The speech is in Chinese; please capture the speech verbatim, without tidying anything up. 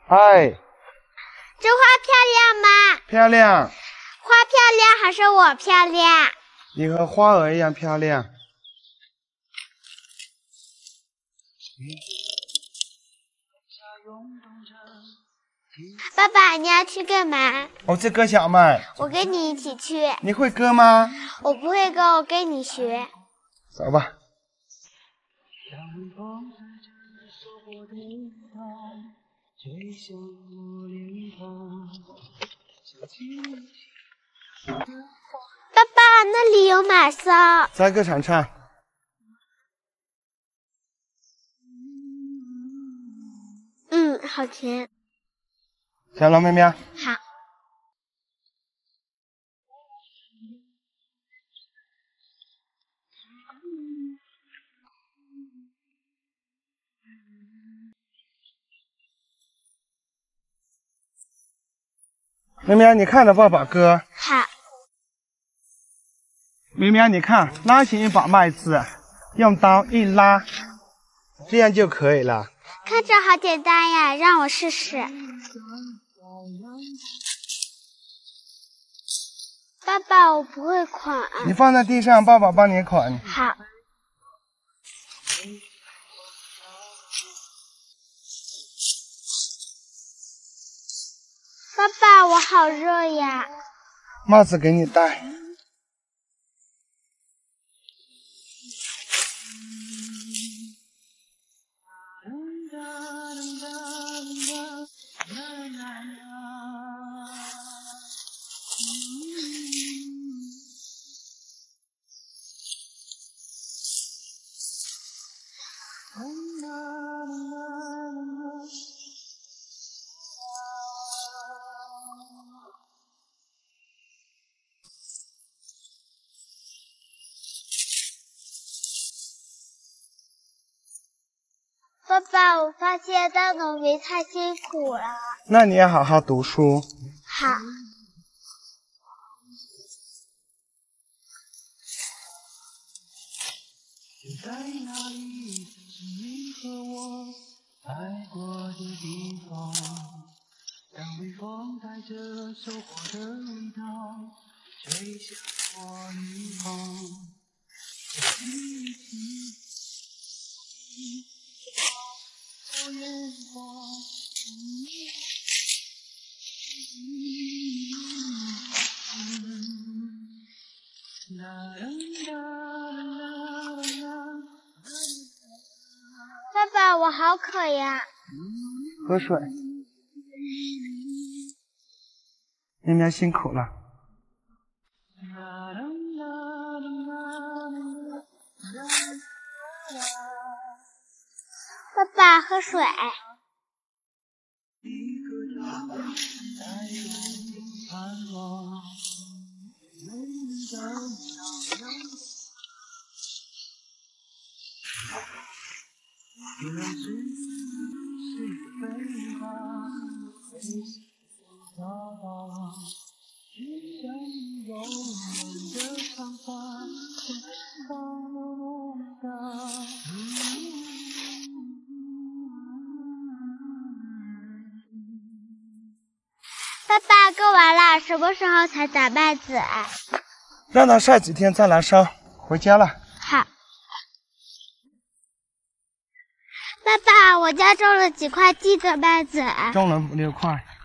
嗨， 这花漂亮吗？ 漂亮。 花漂亮还是我漂亮？ 你和花儿一样漂亮。 爸爸，你要去干嘛？ 我去割小麦。 我跟你一起去。 你会割吗？ 我不会割，我跟你学。 走吧。 爸爸，那里有马骚。 在歌场唱。 嗯，好甜。 小龙妹妹。 好。 妹妹，你看着爸爸割。 好。 妹妹，你看，拉起一把麦子，用刀一拉，这样就可以了。 看着好简单呀，让我试试。爸爸，我不会捆。 你放在地上，爸爸帮你捆。 好。爸爸，我好热呀。 帽子给你戴。 爸爸，我发现当农民太辛苦了。 那你要好好读书。 好。在哪里是你和我爱过的地方？当微风带着收获的味道，吹向我脸庞。一起我眼光。爸爸，我好渴呀。 喝水。妹妹辛苦了。 爸爸，喝水。爸爸，割完了，什么时候才打麦子啊？ 让它晒几天再来收。回家了。 好。爸爸，我家种了几块地的麦子啊？ 种了五六块。